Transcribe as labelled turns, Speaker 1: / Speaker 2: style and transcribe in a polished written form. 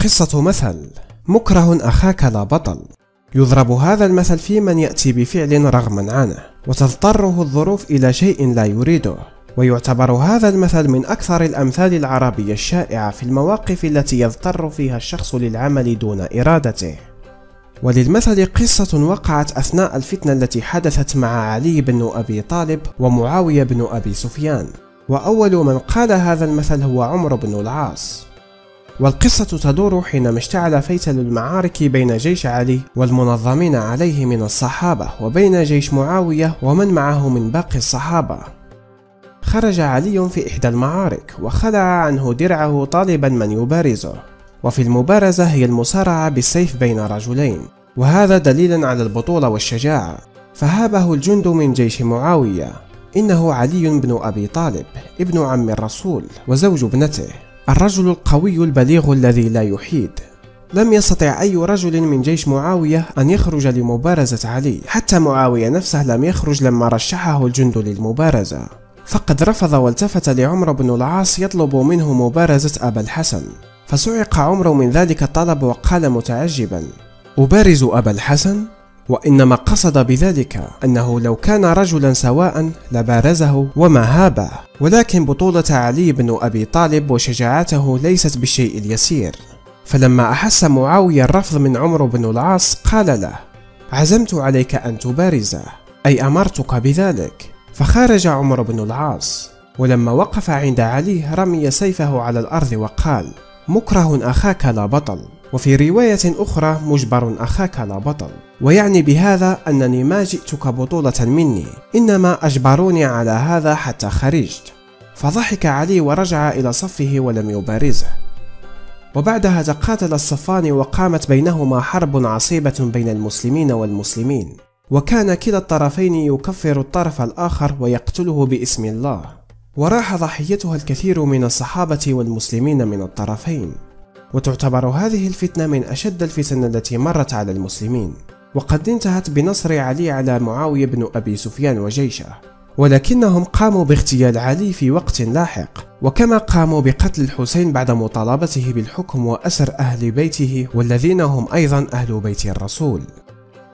Speaker 1: قصة مثل: مكره أخاك لا بطل. يضرب هذا المثل في من يأتي بفعل رغما عنه وتضطره الظروف إلى شيء لا يريده، ويعتبر هذا المثل من أكثر الأمثال العربية الشائعة في المواقف التي يضطر فيها الشخص للعمل دون إرادته. وللمثل قصة وقعت أثناء الفتنة التي حدثت مع علي بن أبي طالب ومعاوية بن أبي سفيان، وأول من قال هذا المثل هو عمرو بن العاص. والقصة تدور حينما اشتعل فيتل المعارك بين جيش علي والمنظمين عليه من الصحابة وبين جيش معاوية ومن معه من باقي الصحابة. خرج علي في إحدى المعارك وخلع عنه درعه طالبا من يبارزه، وفي المبارزة هي المصارعة بالسيف بين رجلين، وهذا دليلا على البطولة والشجاعة. فهابه الجند من جيش معاوية. إنه علي بن أبي طالب ابن عم الرسول وزوج ابنته، الرجل القوي البليغ الذي لا يحيد. لم يستطع أي رجل من جيش معاوية أن يخرج لمبارزة علي، حتى معاوية نفسه لم يخرج لما رشحه الجند للمبارزة، فقد رفض والتفت لعمرو بن العاص يطلب منه مبارزة أبا الحسن. فصعق عمرو من ذلك الطلب وقال متعجبا: أبارز أبا الحسن؟ وإنما قصد بذلك أنه لو كان رجلا سواء لبارزه وما هابه، ولكن بطولة علي بن أبي طالب وشجاعته ليست بالشيء اليسير. فلما أحس معاوية الرفض من عمرو بن العاص قال له: عزمت عليك أن تبارزه، أي أمرتك بذلك. فخرج عمرو بن العاص، ولما وقف عند علي رمي سيفه على الأرض وقال: مكره أخاك لا بطل. وفي رواية أخرى: مجبر أخاك لا بطل، ويعني بهذا أنني ما جئتك بطولة مني، إنما أجبروني على هذا حتى خرجت. فضحك علي ورجع إلى صفه ولم يبارزه. وبعدها تقاتل الصفان وقامت بينهما حرب عصيبة بين المسلمين والمسلمين، وكان كلا الطرفين يكفر الطرف الآخر ويقتله باسم الله، وراح ضحيتها الكثير من الصحابة والمسلمين من الطرفين. وتعتبر هذه الفتنة من أشد الفتن التي مرت على المسلمين، وقد انتهت بنصر علي على معاوية بن أبي سفيان وجيشه، ولكنهم قاموا باغتيال علي في وقت لاحق، وكما قاموا بقتل الحسين بعد مطالبته بالحكم وأسر أهل بيته والذين هم أيضا أهل بيت الرسول.